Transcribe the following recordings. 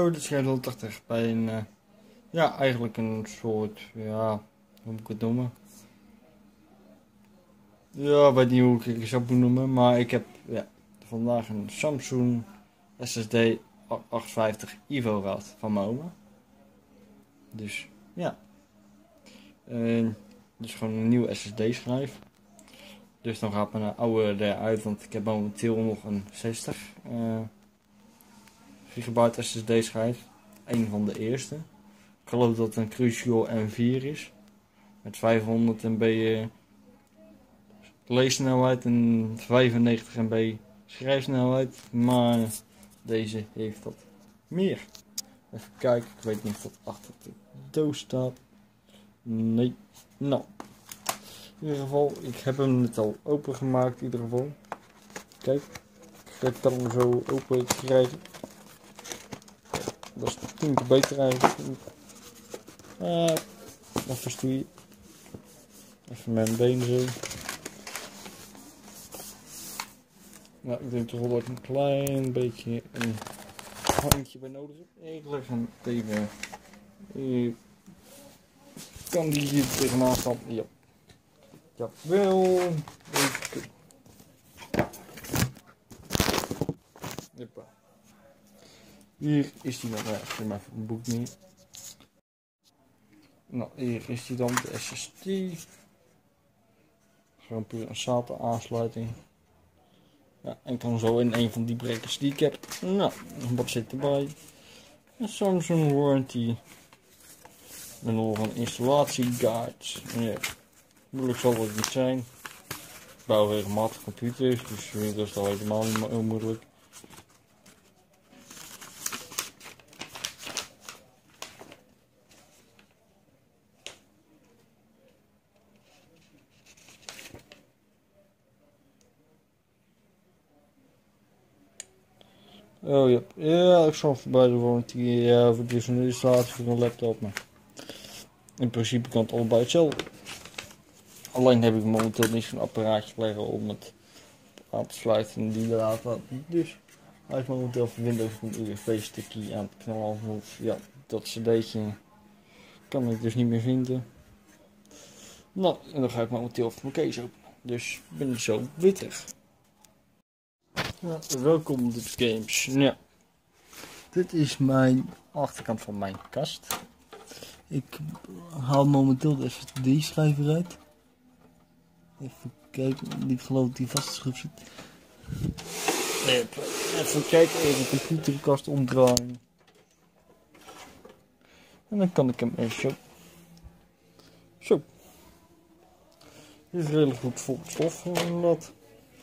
de 780 bij een, ja, eigenlijk een soort, ja, hoe moet ik het noemen? Ja, ik weet niet hoe ik het zou moet noemen, maar ik heb vandaag een Samsung SSD 850 Evo gehad van mijn oma. Dus ja, dus gewoon een nieuwe SSD-schijf. Dus dan gaat mijn oude eruit, want ik heb momenteel nog een 60 gigabyte SSD-schijf. Een van de eerste. Ik geloof dat het een Crucial M4 is. Met 500 MB leessnelheid en 95 MB schrijfsnelheid. Maar deze heeft dat meer. Even kijken, ik weet niet of dat achter de doos staat. Nee, nou. In ieder geval, ik heb hem net al opengemaakt in ieder geval. Kijk, ik kan hem zo open krijgen. Dat is 10 keer beter eigenlijk. Even stoeien. Even mijn been zo. Nou, ik denk toch wel dat ik een klein beetje een handje bij nodig heb. Ik leg hem tegen. Kan die hier tegenaan staan? Ja. Jawel. Hoppa. Hier is die nog. Ja, ik heb even een boek meer. Nou, hier is die dan, de SSD. Gewoon puur een SATA aansluiting. Ja, en kan zo in een van die brekers die ik heb. Nou, wat zit erbij? Een Samsung warranty. En nog een installatieguide. Ja, moeilijk zal het niet zijn. Ik bouw regelmatig computers, dus dat is al helemaal niet heel moeilijk. Oh ja, ja, ik zal bij de warranty, ja, voor dus een installatie voor een laptop, maar in principe kan het allebei hetzelfde. Alleen heb ik momenteel niet zo'n apparaatje leggen om het aan te sluiten en die data. Dus hij is momenteel van Windows een USB-stickje aan het knallen. Want ja, dat cd'tje kan ik dus niet meer vinden. Nou, en dan ga ik momenteel even mijn case openen. Dus ik ben zo weer terug. Ja, welkom op de games. Ja. Dit is mijn achterkant van mijn kast. Ik haal momenteel de SSD-schijf eruit. Even kijken, ik geloof dat die vastgeschroefd zit. Even kijken, even de computerkast omdraaien. En dan kan ik hem even zo. Dit is redelijk goed vol stof inderdaad.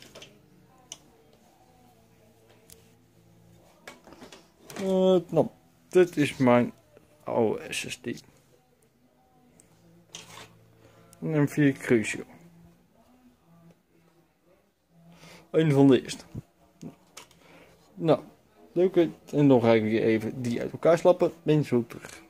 Nou, dit is mijn oude SSD. Een M4 Crucial. Een van de eerste. Nou, leuk. En dan ga ik weer even die uit elkaar slappen. Ben zo terug.